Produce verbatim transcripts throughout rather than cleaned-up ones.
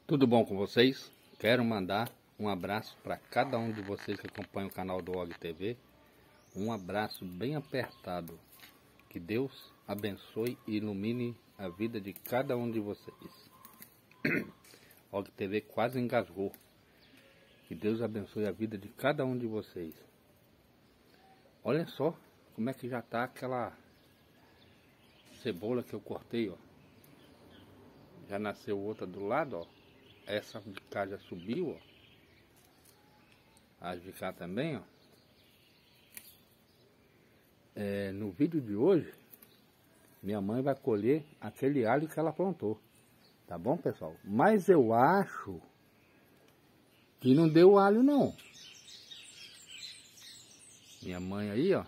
Tudo bom com vocês? Quero mandar um abraço para cada um de vocês que acompanham o canal do Og T V. Um abraço bem apertado. Que Deus abençoe e ilumine a vida de cada um de vocês. Og T V quase engasgou. Que Deus abençoe a vida de cada um de vocês. Olha só como é que já está aquela cebola que eu cortei, ó. Já nasceu outra do lado, ó. Essa de cá já subiu, ó. As de cá também, ó. É, no vídeo de hoje, minha mãe vai colher aquele alho que ela plantou. Tá bom, pessoal? Mas eu acho que não deu alho, não. Minha mãe aí, ó.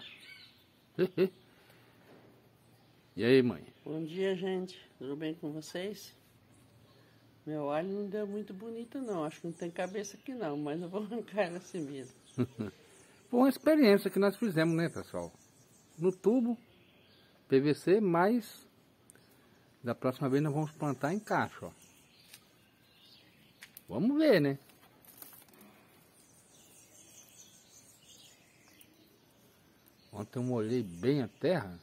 E aí, mãe? Bom dia, gente. Tudo bem com vocês? Meu alho não deu muito bonito, não. Acho que não tem cabeça aqui, não. Mas eu vou arrancar ela assim mesmo. Foi uma experiência que nós fizemos, né, pessoal? No tubo, P V C, mas da próxima vez nós vamos plantar em caixa, ó. Vamos ver, né? Ontem eu molhei bem a terra.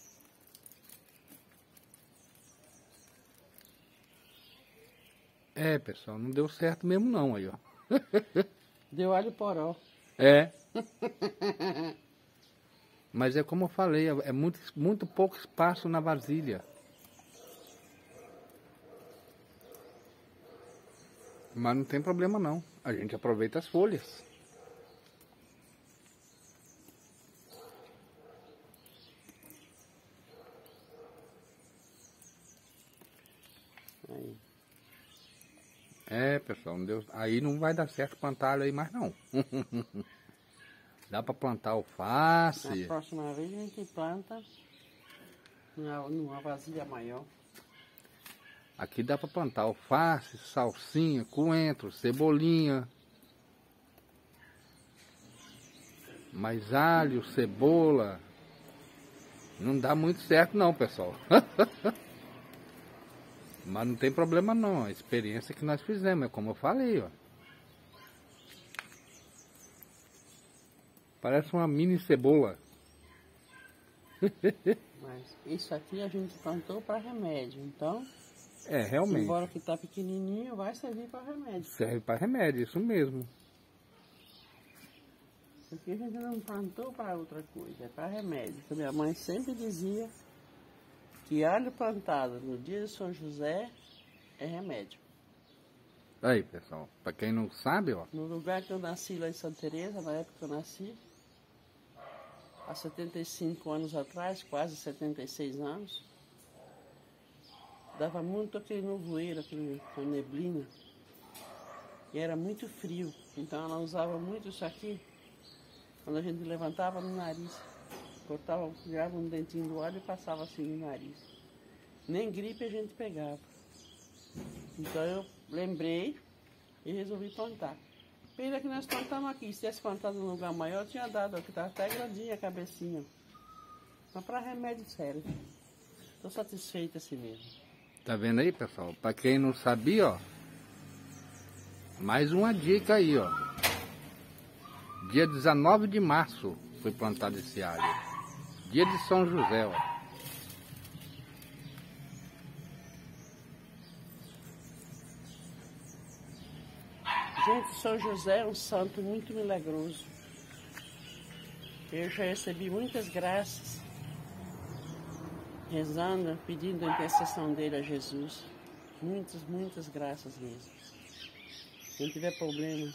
É, pessoal, não deu certo mesmo não aí, ó. Deu alho poró. É. Mas é como eu falei, é muito, muito pouco espaço na vasilha. Mas não tem problema não, a gente aproveita as folhas. Aí. É, pessoal, não deu, aí não vai dar certo plantar alho aí mais não. Dá para plantar alface. Na próxima vez a gente planta numa, numa vasilha maior. Aqui dá para plantar alface, salsinha, coentro, cebolinha. Mas alho, cebola, não dá muito certo não, pessoal. Mas não tem problema não, a experiência que nós fizemos, é como eu falei, ó. Parece uma mini cebola. Mas isso aqui a gente plantou para remédio, então... É, realmente. Embora que tá pequenininho, vai servir para remédio. Serve para remédio, isso mesmo. Isso aqui a gente não plantou para outra coisa, é para remédio. Porque minha mãe sempre dizia que alho plantado no dia de São José é remédio. Aí, pessoal, para quem não sabe, ó. No lugar que eu nasci lá em Santa Teresa, na época que eu nasci, há setenta e cinco anos atrás, quase setenta e seis anos, dava muito aquele nevoeiro, aquele, aquela neblina, e era muito frio. Então ela usava muito isso aqui, quando a gente levantava no nariz, cortava, tirava um dentinho do alho e passava assim no nariz. Nem gripe a gente pegava. Então eu lembrei e resolvi plantar. Pena que nós plantamos aqui. Se tivesse plantado num lugar maior, eu tinha dado, que estava até grandinha a cabecinha. Mas para remédio sério. Estou satisfeita assim mesmo. Tá vendo aí, pessoal? Para quem não sabia, ó. Mais uma dica aí, ó. Dia dezenove de março foi plantado esse alho. Dia de São José, ó. Gente, São José é um santo muito milagroso. Eu já recebi muitas graças, rezando, pedindo a intercessão dele a Jesus. Muitas, muitas graças mesmo. Quem tiver problema,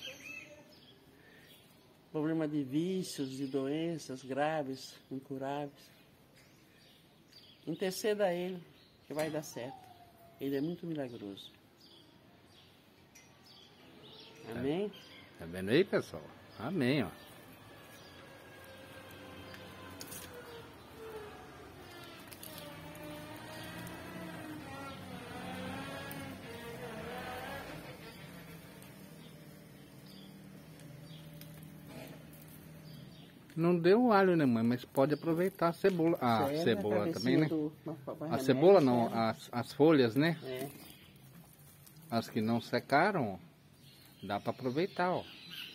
problema de vícios, de doenças graves, incuráveis, interceda a ele que vai dar certo. Ele é muito milagroso. Amém? Tá vendo aí, pessoal? Amém, ó. Não deu alho, né, mãe? Mas pode aproveitar a cebola. Ah, a cebola também, né? Do, a cebola não, as, as folhas, né? É. As que não secaram, ó, dá para aproveitar, ó.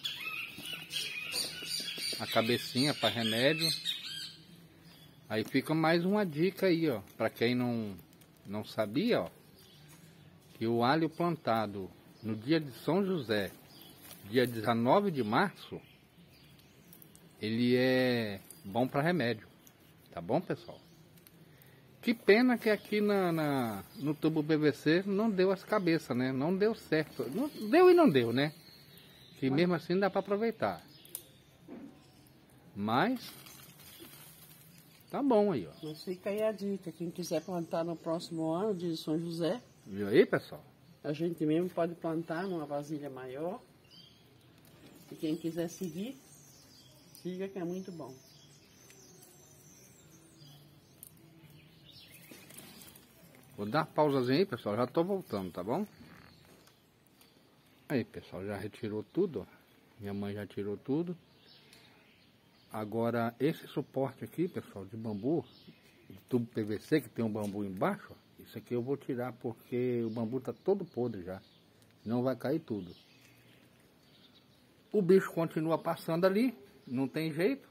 A cabecinha para remédio. Aí fica mais uma dica aí, ó, para quem não, não sabia, ó, que o alho plantado no dia de São José, dia dezenove de março, ele é bom para remédio, tá bom, pessoal? Que pena que aqui na, na, no tubo P V C não deu as cabeças, né? Não deu certo. Não, deu e não deu, né? Que mesmo assim dá para aproveitar. Mas tá bom aí, ó. Mas fica aí a dica. Quem quiser plantar no próximo ano, de São José, viu aí, pessoal? a gente mesmo pode plantar numa vasilha maior. E quem quiser seguir, siga que é muito bom. Vou dar uma pausazinha aí, pessoal. Já tô voltando, tá bom? Aí, pessoal, já retirou tudo, ó. Minha mãe já tirou tudo. Agora, esse suporte aqui, pessoal, de bambu, de tubo P V C, que tem um bambu embaixo, ó, isso aqui eu vou tirar porque o bambu tá todo podre já. Senão vai cair tudo. O bicho continua passando ali, não tem jeito.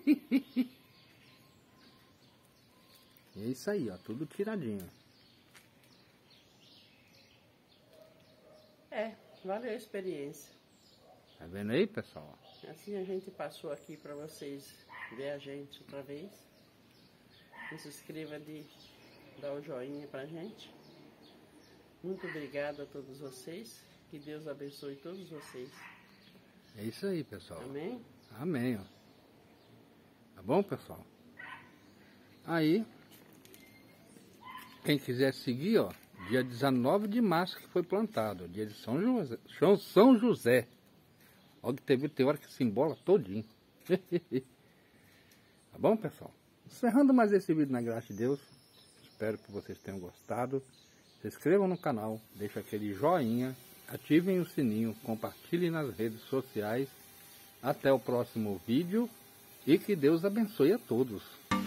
É isso aí, ó, tudo tiradinho. É, valeu a experiência. Tá vendo aí, pessoal? Assim a gente passou aqui para vocês ver a gente outra vez. Não se inscreva de dar o joinha pra gente. Muito obrigado a todos vocês. Que Deus abençoe todos vocês. É isso aí, pessoal. Amém? Amém, ó. Tá bom, pessoal? Aí, quem quiser seguir, ó, dia dezenove de março que foi plantado, dia de São José. São José. Olha que teve, tem hora que se embola todinho. Tá bom, pessoal? Encerrando mais esse vídeo na graça de Deus. Espero que vocês tenham gostado. Se inscrevam no canal, deixem aquele joinha, ativem o sininho, compartilhem nas redes sociais. Até o próximo vídeo e que Deus abençoe a todos.